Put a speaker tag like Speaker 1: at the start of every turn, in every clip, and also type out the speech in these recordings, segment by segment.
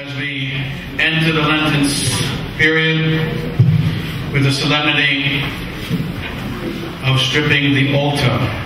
Speaker 1: as we enter the Lenten period with the solemnity of stripping the altar.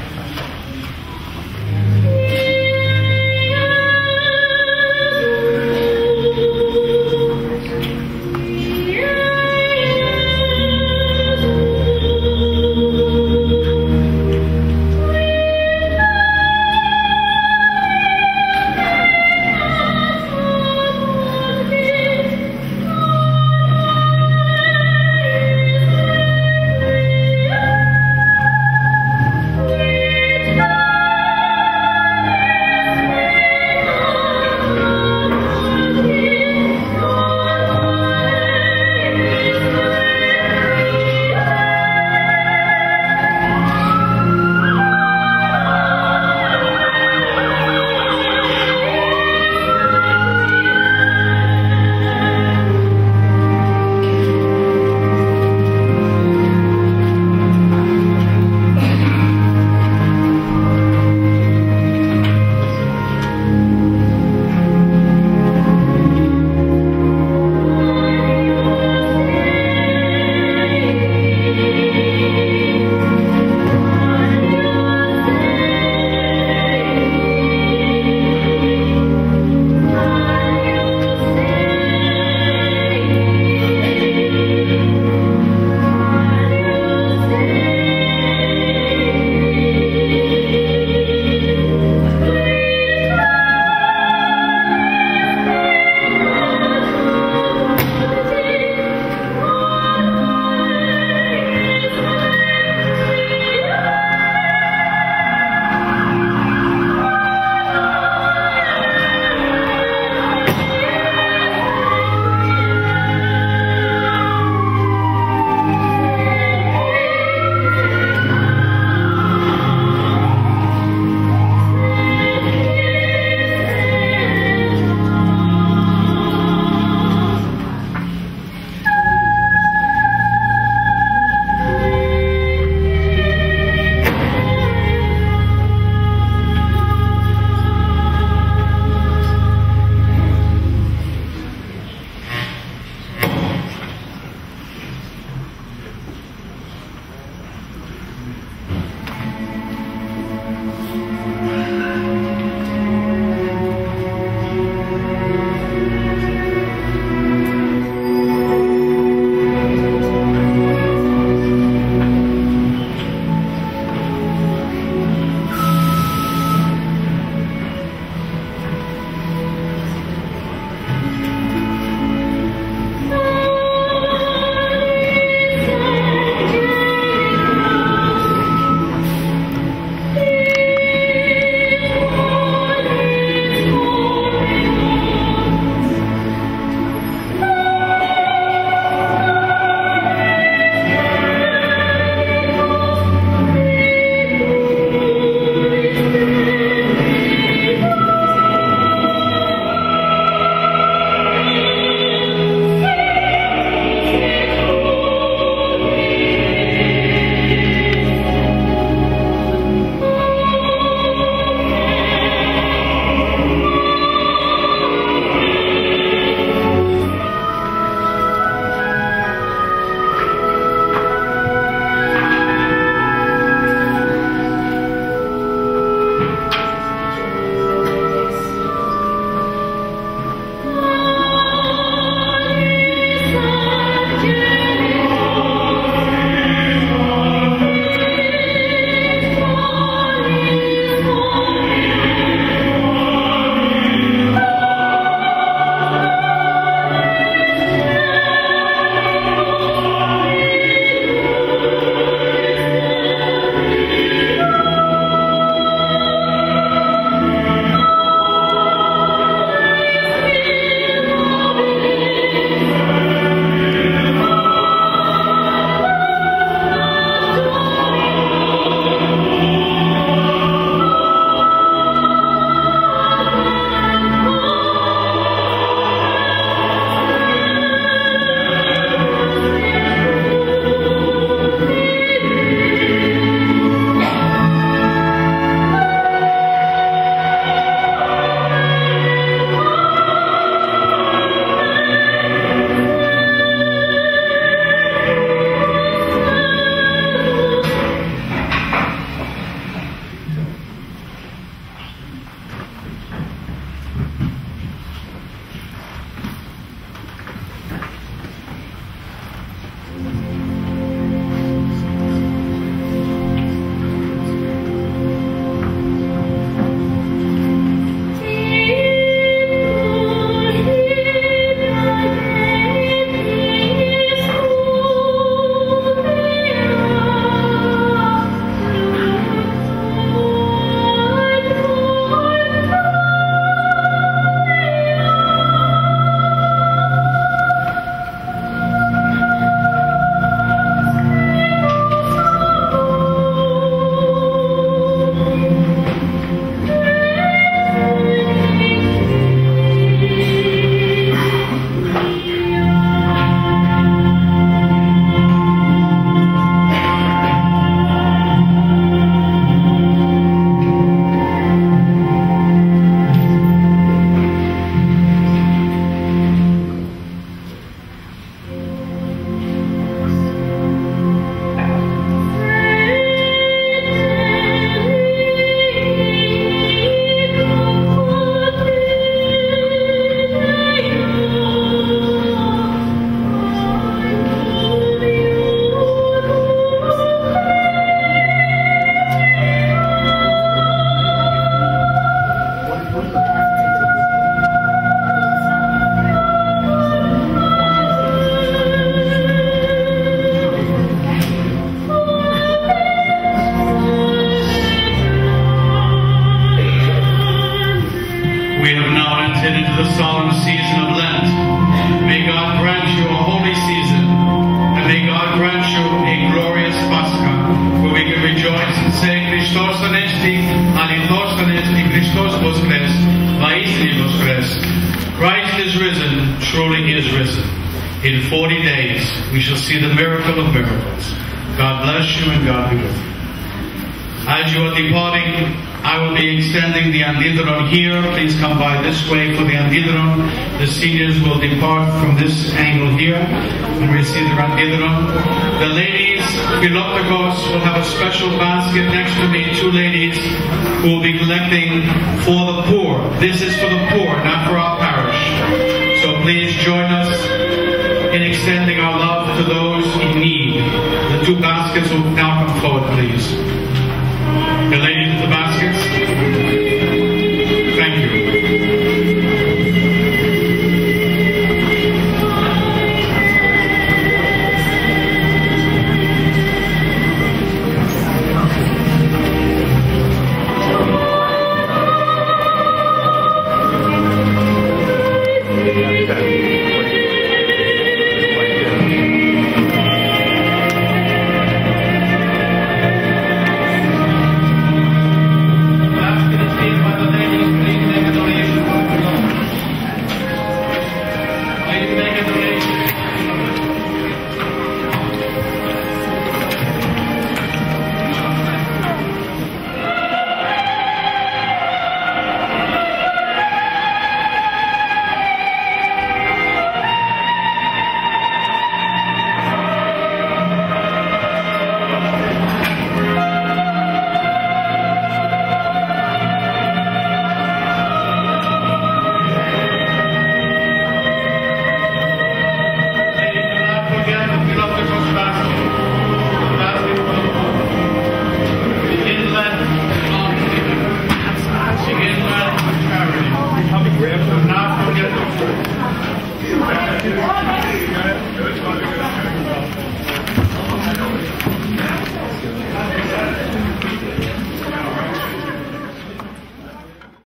Speaker 1: is risen, truly he is risen. In 40 days, we shall see the miracle of miracles. God bless you and God be with you. As you are departing, I will be extending the Andidron here. Please come by this way for the Andidron. The seniors will depart from this angle here and receive the Andidron. The ladies, Philoptokos, will have a special basket next to me. 2 ladies who will be collecting for the poor. This is for the poor, not for our parish. So please join us in extending our love to those in need. The 2 baskets will now come forward, please. The ladies with the baskets.